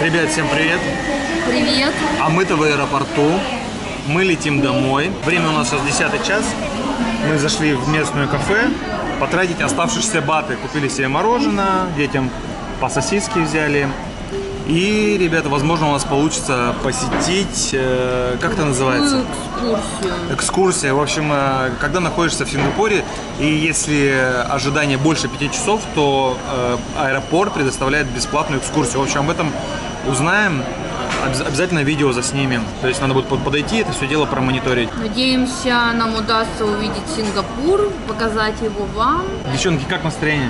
Ребят, всем привет! Привет! А мы-то в аэропорту. Мы летим домой. Время у нас сейчас 10 час. Мы зашли в местное кафе потратить оставшиеся баты. Купили себе мороженое, детям по сосиске взяли. И, ребята, возможно, у нас получится посетить, как это называется? Экскурсию. Экскурсия. В общем, когда находишься в Сингапуре, и если ожидание больше 5 часов, то аэропорт предоставляет бесплатную экскурсию. В общем, об этом узнаем. Обязательно видео заснимем. То есть надо будет подойти, это все дело промониторить. Надеемся, нам удастся увидеть Сингапур, показать его вам. Девчонки, как настроение?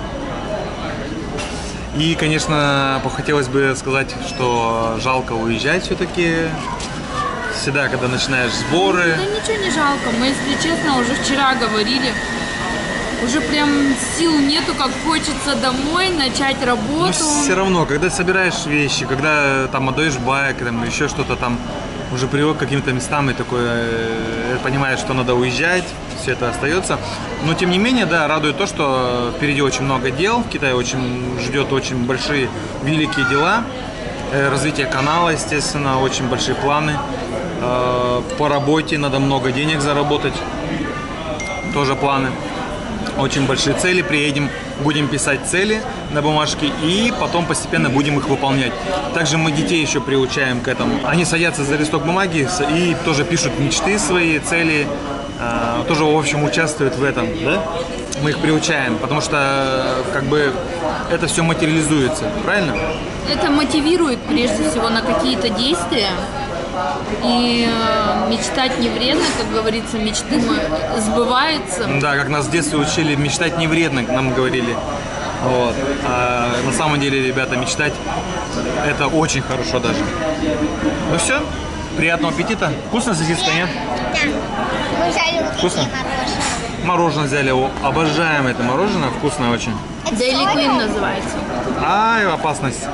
И, конечно, хотелось бы сказать, что жалко уезжать все-таки. Всегда, когда начинаешь сборы. Да ничего не жалко. Мы, если честно, уже вчера говорили. Уже прям сил нету, как хочется домой начать работу. Но все равно, когда собираешь вещи, когда там отдаешь байк, там еще что-то там, уже привык к каким-то местам и такой, понимаешь, что надо уезжать, все это остается. Но тем не менее, да, радует то, что впереди очень много дел. В Китае ждет очень большие, великие дела. Развитие канала, естественно, очень большие планы. По работе надо много денег заработать. Тоже планы. Очень большие цели. Приедем, будем писать цели на бумажке и потом постепенно будем их выполнять. Также мы детей еще приучаем к этому. Они садятся за листок бумаги и тоже пишут мечты свои, цели. Тоже, в общем, участвуют в этом, да? Мы их приучаем, потому что, как бы, это все материализуется, правильно? Это мотивирует, прежде всего, на какие-то действия. И мечтать не вредно, как говорится, мечты сбываются. Да, как нас в детстве учили, мечтать не вредно, нам говорили. Вот. А на самом деле, ребята, мечтать это очень хорошо даже. Ну все, приятного аппетита. Вкусно сосиска, нет? Да. Мы взяли Вкусно? Мороженое взяли. Обожаем это мороженое, вкусное очень. Daily Queen называется. Ай, опасность.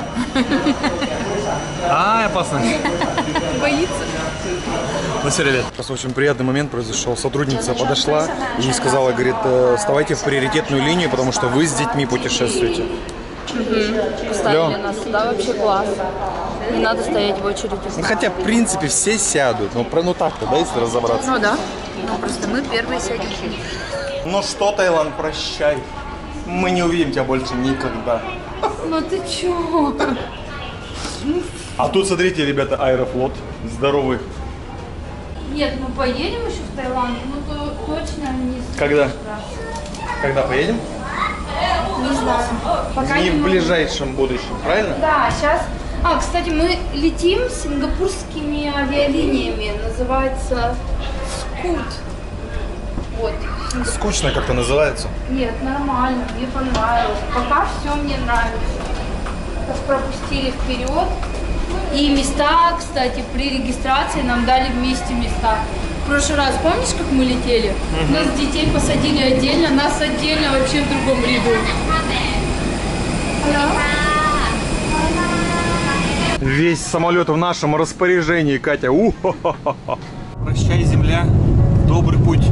Ай, опасность. Боится? Ну все, ребят. Сейчас очень приятный момент произошел. Сотрудница подошла и сказала, говорит, вставайте в приоритетную линию, потому что вы с детьми путешествуете. Поставили нас сюда, вообще класс. Не надо стоять в очереди. Ну, хотя, в принципе, все сядут. Ну так-то, да, если разобраться. Ну да. Ну просто мы первые сядем. Ну что, Таиланд, прощай. Мы не увидим тебя больше никогда. Ну ты чё? А тут, смотрите, ребята, Аэрофлот. Здоровый. Нет, мы поедем еще в Таиланд, ну то точно не. Когда? Когда поедем? Не знаю. Пока Не в могу. ближайшем будущем, правильно? Да, сейчас. Кстати, мы летим с сингапурскими авиалиниями. Называется Скут. Вот. Скучно как-то называется. Нет, нормально, мне понравилось. Пока все мне нравится. Нас пропустили вперед. И места, кстати, при регистрации нам дали вместе места. В прошлый раз, помнишь, как мы летели? Нас детей посадили отдельно, нас отдельно вообще в другом ряду. Весь самолет в нашем распоряжении, Катя. Прощай, земля. Добрый путь.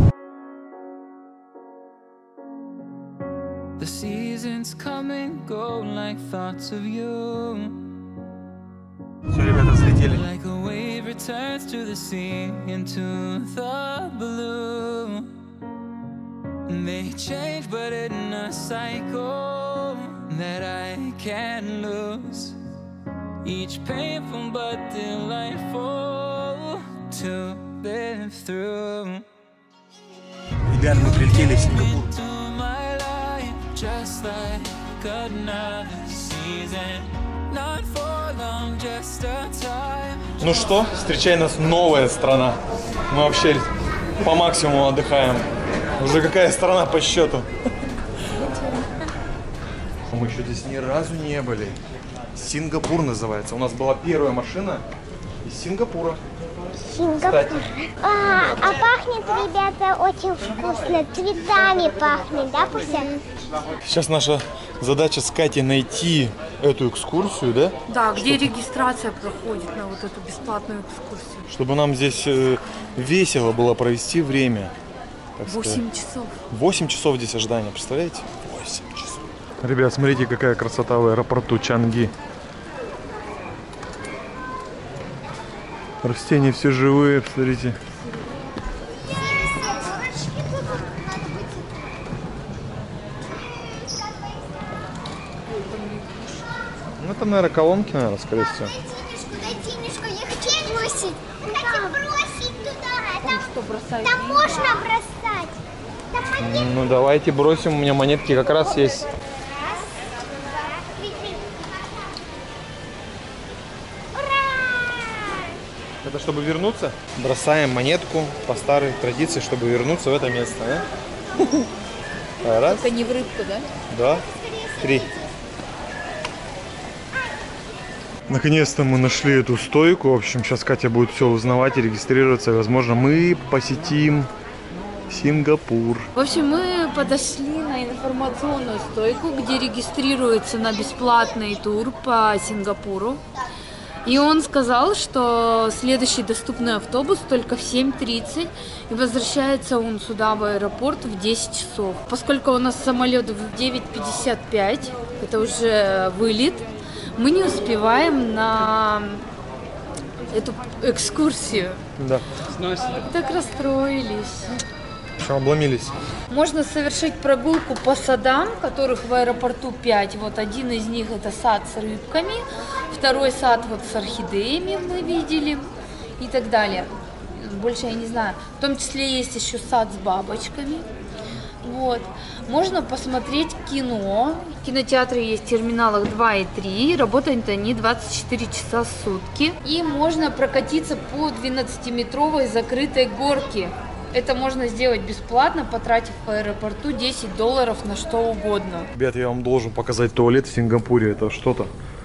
The seasons come and go like thoughts of you. Все, ребята, взлетели. Like a wave returns to the sea, into the blue. They change, but in a cycle that I can't lose. Each painful but delightful to live through. Ребята, мы прилетели в Сингапур. Just like another season, not for long, just a time. Ну что, встречай нас новая страна. Мы вообще по максимуму отдыхаем. Уже какая страна по счету? Мы еще здесь ни разу не были. Сингапур называется. У нас была первая машина из Сингапура. Сингапур. А пахнет, ребята, очень вкусно. Цветами пахнет, да, Пуся? Сейчас наша задача с Катей найти эту экскурсию, да? Да, где регистрация проходит на вот эту бесплатную экскурсию. Чтобы нам здесь весело было провести время. 8 часов. 8 часов здесь ожидания, представляете? 8 часов. Ребят, смотрите, какая красота в аэропорту Чанги. Растения все живые, смотрите. Ну, это, наверное, колонки, наверное, скорее всего. Дай денежку, я хочу бросить. Хочу бросить туда. Что бросать? Там можно бросать. Там монетки. Ну, давайте бросим. У меня монетки как раз есть. Это чтобы вернуться? Бросаем монетку по старой традиции, чтобы вернуться в это место, да? Раз. Это не в рыбку, да? Два, три. Наконец-то мы нашли эту стойку. В общем, сейчас Катя будет все узнавать и регистрироваться. Возможно, мы посетим Сингапур. В общем, мы подошли на информационную стойку, где регистрируется на бесплатный тур по Сингапуру. И он сказал, что следующий доступный автобус только в 7:30, и возвращается он сюда, в аэропорт, в 10 часов. Поскольку у нас самолет в 9:55, это уже вылет, мы не успеваем на эту экскурсию. Да. Так расстроились. Что, обломились? Можно совершить прогулку по садам, которых в аэропорту 5. Вот один из них это сад с рыбками, второй сад вот с орхидеями мы видели и так далее. Больше я не знаю. В том числе есть еще сад с бабочками. Вот. Можно посмотреть кино. Кинотеатры есть в терминалах 2 и 3. Работают они 24 часа в сутки. И можно прокатиться по 12-метровой закрытой горке. Это можно сделать бесплатно, потратив в аэропорту $10 на что угодно. Ребят, я вам должен показать туалет в Сингапуре. Это что-то.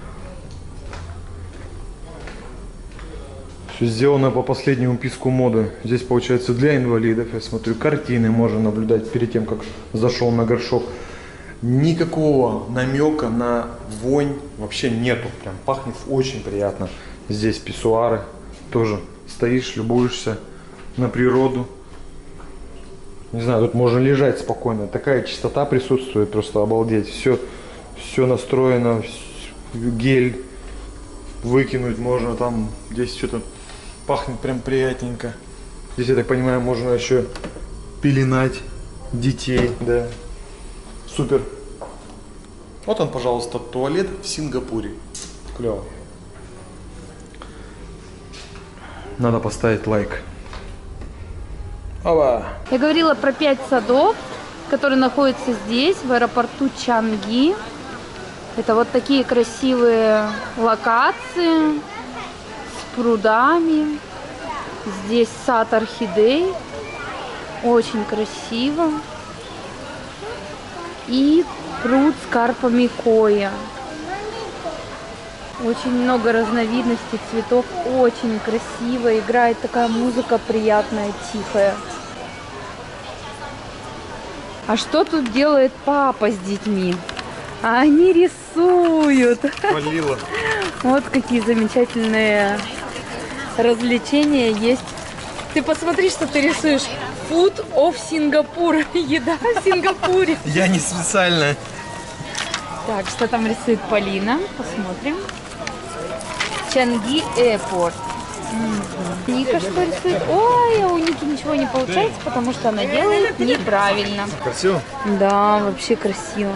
Все сделано по последнему писку моды. Здесь, получается, для инвалидов. Я смотрю, картины можно наблюдать перед тем, как зашел на горшок. Никакого намека на вонь вообще нету. Прям пахнет очень приятно. Здесь писсуары. Тоже стоишь, любуешься на природу. Не знаю, тут можно лежать спокойно. Такая чистота присутствует, просто обалдеть. Все настроено, гель выкинуть можно. Там здесь что-то пахнет прям приятненько. Здесь, я так понимаю, можно еще пеленать детей, да. Супер. Вот он, пожалуйста, туалет в Сингапуре. Клево. Надо поставить лайк. Ова. Я говорила про 5 садов, которые находятся здесь, в аэропорту Чанги. Это вот такие красивые локации с прудами. Здесь сад орхидей. Очень красиво. И пруд с карпами коя. Очень много разновидностей цветов. Очень красиво. Играет такая музыка приятная, тихая. А что тут делает папа с детьми? Они рисуют. Полила. Вот какие замечательные развлечения есть. Ты посмотри, что ты рисуешь. Food of Singapore. Еда в Сингапуре. Я не специально. Так, что там рисует Полина? Посмотрим. Чанги Airport. Ника что рисует? Ой, а у Ники ничего не получается, потому что она делает неправильно. Красиво? Да, вообще красиво.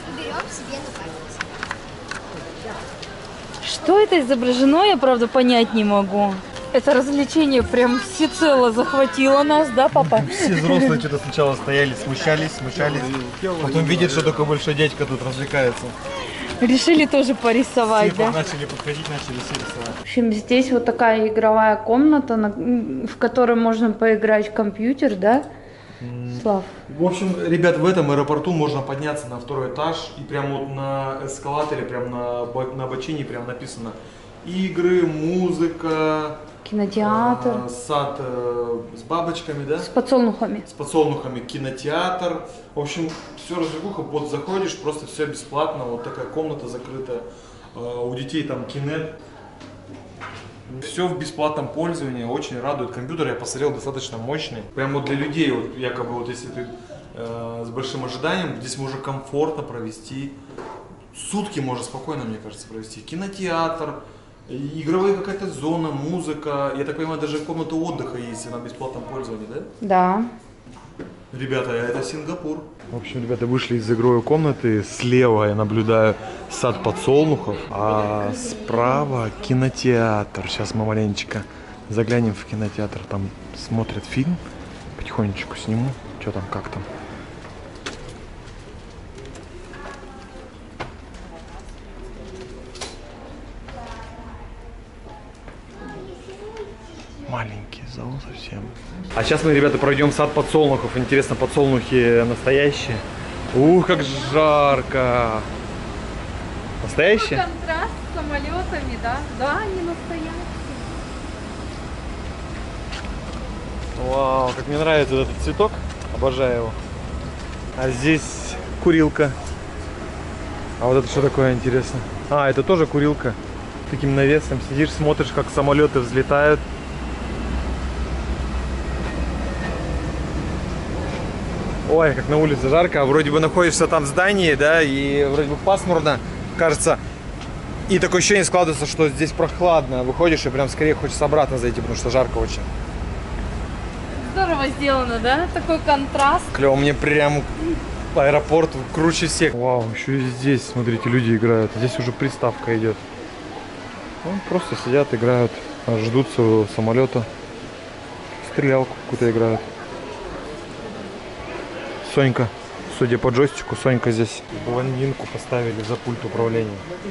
Что это изображено, я правда понять не могу. Это развлечение прям всецело захватило нас, да, папа? Все взрослые что-то сначала стояли, смущались. Потом видят, что только большой дядька тут развлекается. Решили тоже порисовать, Все да? начали подходить, начали все рисовать. В общем, здесь вот такая игровая комната, в которой можно поиграть в компьютер, да? Слав. В общем, ребят, в этом аэропорту можно подняться на второй этаж, и прямо вот на эскалаторе, прямо на бочине прям написано игры, музыка, Кинотеатр. сад с бабочками, да? С подсолнухами. С подсолнухами, кинотеатр. В общем, все развлекуха, вот заходишь, просто все бесплатно, вот такая комната закрытая. У детей там кинет. Все в бесплатном пользовании, очень радует. Компьютер, я посмотрел, достаточно мощный. Прямо вот для людей, вот, якобы, вот если ты с большим ожиданием, здесь можно комфортно провести. Сутки можно спокойно, мне кажется, провести. Кинотеатр, Игровая какая-то зона, музыка. Я так понимаю, даже комната отдыха есть на бесплатном пользовании, да? Да. Ребята, это Сингапур. В общем, ребята, вышли из игровой комнаты. Слева я наблюдаю сад подсолнухов, а справа кинотеатр. Сейчас мы маленечко заглянем в кинотеатр. Там смотрят фильм. Потихонечку сниму. Что там, как там. Маленький зал совсем. А сейчас мы, ребята, пройдем сад подсолнухов. Интересно, подсолнухи настоящие? Ух, как жарко! Настоящие? Контраст с самолетами, да? Да, они настоящие. Вау, как мне нравится этот цветок. Обожаю его. А здесь курилка. А вот это что такое, интересно? А, это тоже курилка. Таким навесом сидишь, смотришь, как самолеты взлетают. Ой, как на улице жарко, а вроде бы находишься там в здании, да, и вроде бы пасмурно, кажется. И такое ощущение складывается, что здесь прохладно. Выходишь и прям скорее хочется обратно зайти, потому что жарко очень. Здорово сделано, да? Такой контраст. Клево, мне прям аэропорт круче всех. Вау, еще и здесь, смотрите, люди играют. Здесь уже приставка идет. Вон просто сидят, играют, ждут своего самолета. Стрелялку какую-то играют. Сонька, судя по джойстику, Сонька здесь. Блондинку поставили за пульт управления.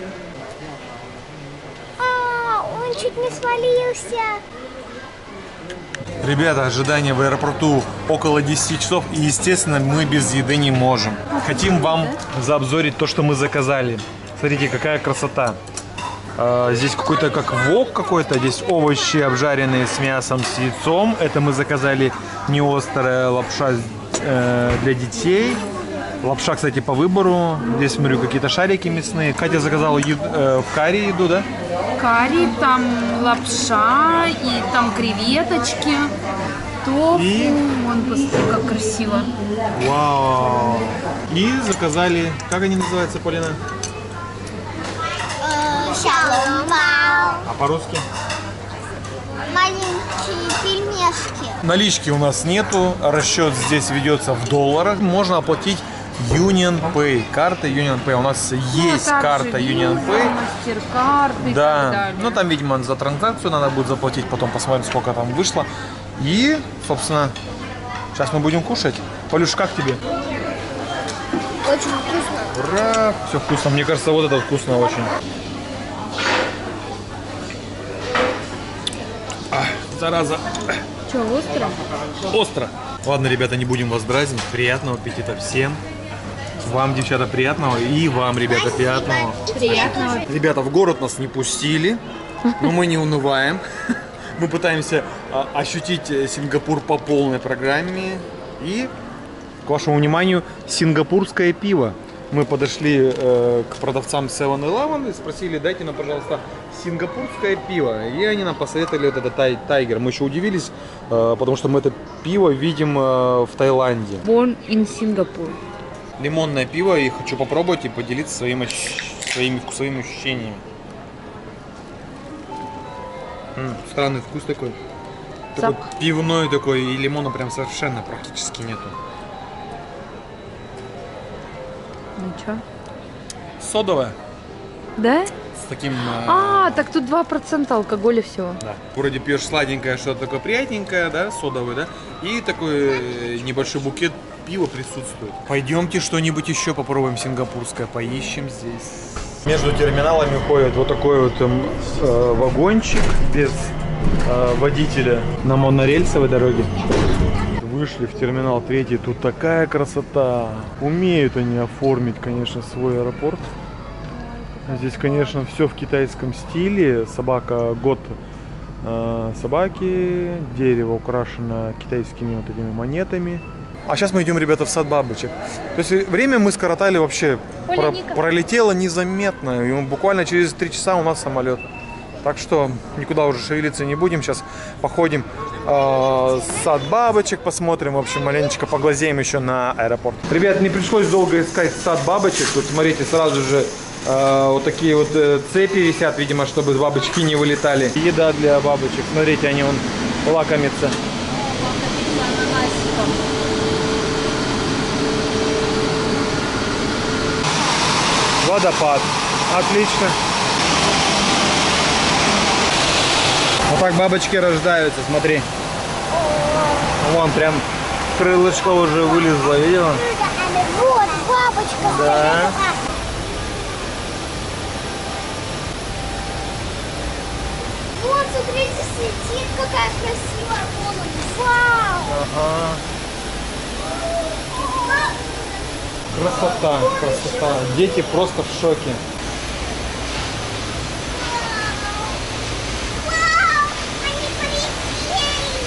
Он чуть не свалился. Ребята, ожидание в аэропорту около 10 часов, и, естественно, мы без еды не можем. Хотим вам заобзорить то, что мы заказали. Смотрите, какая красота. Здесь какой-то как вок какой-то, здесь овощи обжаренные с мясом, с яйцом. Это мы заказали не острая лапша для детей. Лапша, кстати, по выбору. Здесь, смотрю, какие-то шарики мясные. Катя заказала в карри еду, да? Карри, там лапша, и там креветочки, тофу. Вон, посмотри, как красиво. Вау! И заказали, как они называются, Полина? Шаломбао. А по-русски? Маленькие пельмешки. Налички у нас нету, расчет здесь ведется в долларах. Можно оплатить Union Pay, карта Union Pay. У нас есть карта Union Pay. Мастеркард и Да, так далее. ну там, видимо, за транзакцию надо будет заплатить, потом посмотрим, сколько там вышло. И, собственно, сейчас мы будем кушать. Полюш, как тебе? Очень вкусно. Ура! Все вкусно. Мне кажется, вот это вкусно очень. Зараза. Что, остро? Остро. Ладно, ребята, не будем вас дразнить. Приятного аппетита всем. Вам, девчата, приятного. И вам, ребята, приятного. Приятного. Ребята, в город нас не пустили, но мы не унываем. Мы пытаемся ощутить Сингапур по полной программе. И, к вашему вниманию, сингапурское пиво. Мы подошли к продавцам 7-Eleven и спросили, дайте нам, пожалуйста, сингапурское пиво. И они нам посоветовали вот это Тайгер. Мы еще удивились, потому что мы это пиво видим в Таиланде. Born in Singapore. Лимонное пиво, и хочу попробовать и поделиться своими вкусовыми ощущениями. Странный вкус такой. Такой пивной такой, и лимона прям совершенно практически нету. Ну что? Содовая. Да? С таким... Так тут 2% алкоголя всего. Да. Вроде пьешь сладенькое, что-то такое приятненькое, да, содовое, да, и такой небольшой букет пива присутствует. Пойдемте что-нибудь еще попробуем сингапурское, поищем здесь. Между терминалами ходит вот такой вот вагончик без водителя на монорельсовой дороге. Вышли в терминал 3, тут такая красота. Умеют они оформить, конечно, свой аэропорт. Здесь, конечно, все в китайском стиле. Собака, год собаки, дерево украшено китайскими вот этими монетами. А сейчас мы идем, ребята, в сад бабочек. То есть время мы скоротали вообще, пролетело незаметно. И буквально через 3 часа у нас самолет. Так что никуда уже шевелиться не будем. Сейчас походим сад бабочек, посмотрим, в общем, маленечко поглазеем еще на аэропорт. Ребят, не пришлось долго искать сад бабочек. Тут, смотрите, сразу же Вот такие вот цепи висят, видимо, чтобы бабочки не вылетали. Еда для бабочек. Смотрите, они вон лакомятся. Водопад. Отлично. Вот так бабочки рождаются, смотри. Вон прям крылышко уже вылезло, видела? Вот бабочка. Да. Вот, смотрите, светит, какая красивая комната. Вау! Ага. Красота, красота. Дети просто в шоке. Вау! Они полетели!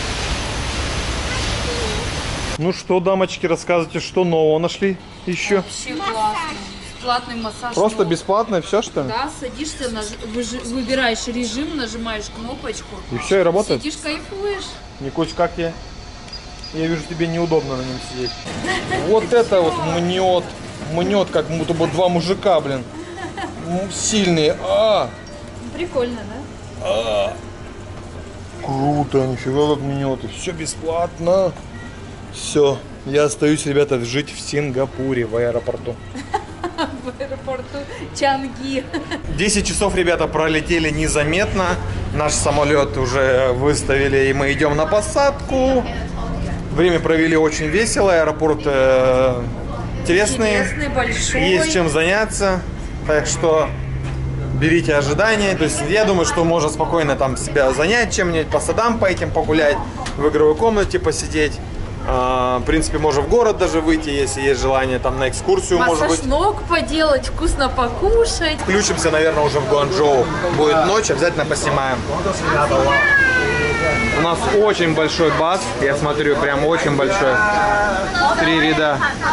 Ну что, дамочки, рассказывайте, что нового нашли еще? Вообще классно. Бесплатный массаж. Просто ног. бесплатно, все что ли? Да, садишься, выбираешь режим, нажимаешь кнопочку. И все, и работает? Сидишь, кайфуешь. Никусь, как тебе? Я вижу, тебе неудобно на нем сидеть. Вот это вот мнет. Мнет, как будто бы два мужика, блин. Сильные. Прикольно, да? Круто, нифига как мнет. И все бесплатно. Все. Я остаюсь, ребята, жить в Сингапуре, в аэропорту. В аэропорту Чанги. 10 часов, ребята, пролетели незаметно. Наш самолет уже выставили, и мы идем на посадку. Время провели очень весело. Аэропорт интересный. Интересный, большой. Есть чем заняться. Так что берите ожидания. То есть я думаю, что можно спокойно там себя занять чем-нибудь, по садам по этим погулять, в игровой комнате посидеть. В принципе, можно в город даже выйти, если есть желание, там на экскурсию, может Массаж быть. ног поделать, вкусно покушать. Включимся, наверное, уже в Гуанчжоу. Будет ночь, обязательно поснимаем. У нас очень большой бас, я смотрю, прям очень большой. 3 ряда.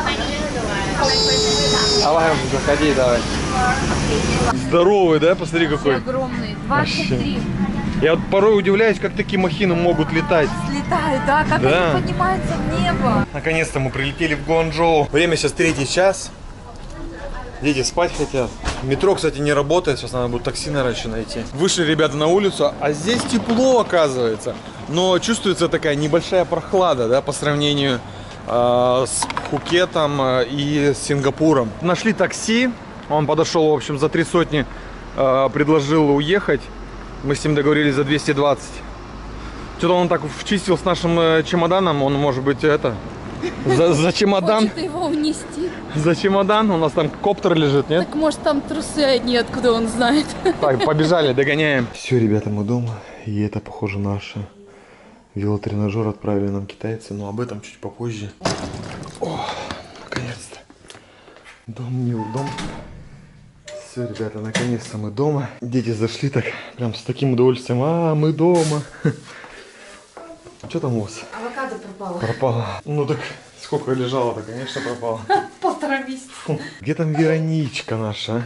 Давай, заходи, давай. Здоровый, да? Посмотри какой. Огромный. 23. Я вот порой удивляюсь, как такие махины могут летать. Слетают, да? Как Да. они поднимаются в небо. Наконец-то мы прилетели в Гуанчжоу. Время сейчас 3 час. Дети спать хотят. Метро, кстати, не работает. Сейчас надо будет такси, наверное, еще найти. Вышли ребята на улицу, а здесь тепло, оказывается. Но чувствуется такая небольшая прохлада, да, по сравнению с Пхукетом и с Сингапуром. Нашли такси. Он подошел, в общем, за 300, предложил уехать. Мы с ним договорились за 220. Что-то он так вчистил с нашим чемоданом. Он, может быть, за чемодан. Хочет его унести. За чемодан. У нас там коптер лежит, нет? Так может там трусы одни, откуда он знает. Так, побежали, догоняем. Все, ребята, мы дома. И это, похоже, наш велотренажер отправили нам китайцы. Но об этом чуть попозже. О, наконец-то. Дом, мил дом. Все, ребята, наконец-то мы дома. Дети зашли так, прям с таким удовольствием. Мы дома. Что там у вас? Авокадо пропало. Пропало. Ну так, сколько лежало-то, конечно, пропало. 1,5 месяца. Где там Вероничка наша?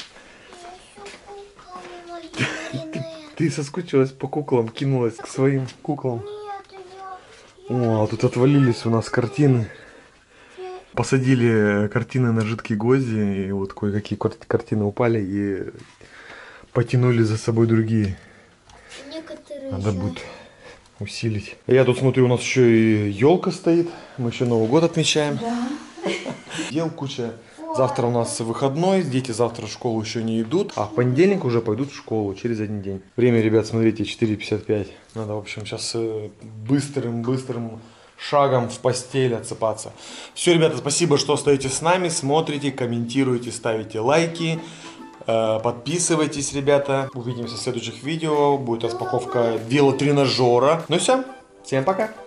Ты соскучилась по куклам, кинулась к своим куклам. О, тут отвалились у нас картины. Посадили картины на жидкие гвозди, и вот кое-какие картины упали и потянули за собой другие. Некоторые Надо будет усилить. Я тут смотрю, у нас еще и елка стоит. Мы еще Новый год отмечаем. Да. Дел куча. Завтра у нас выходной, дети завтра в школу еще не идут, а в понедельник уже пойдут в школу через один день. Время, ребят, смотрите, 4:55. Надо, в общем, сейчас быстрым шагом в постель отсыпаться. Все, ребята, спасибо, что остаетесь с нами, смотрите, комментируете, ставите лайки. Подписывайтесь, ребята. Увидимся в следующих видео. Будет распаковка велотренажера. Ну и все. Всем пока.